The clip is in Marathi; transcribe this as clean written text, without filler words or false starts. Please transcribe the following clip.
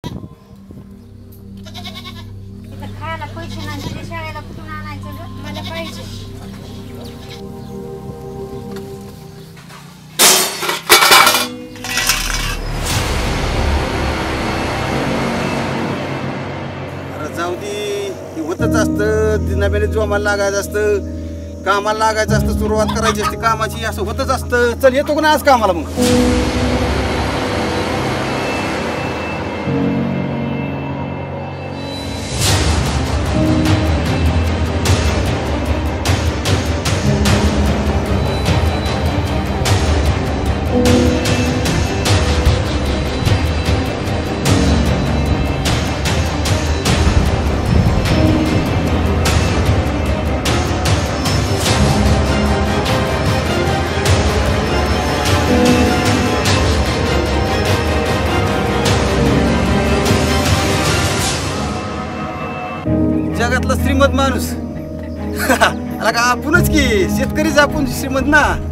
इथं खायला पैसे नाही तुझ्या शाळेला कुठून आणायचं ग? मला पाहिजे. अरे जाऊ दे, हे होतच असतं. नव्याने जोमाला लागायचं असतं, कामाला लागायचं असतं, सुरुवात करायची असते कामाची. असं होतच असतं. चल येतो का ना आज कामाला मग? जगातला श्रीमंत माणूस आला का? आपणच की शेतकरीच आपण श्रीमंत ना.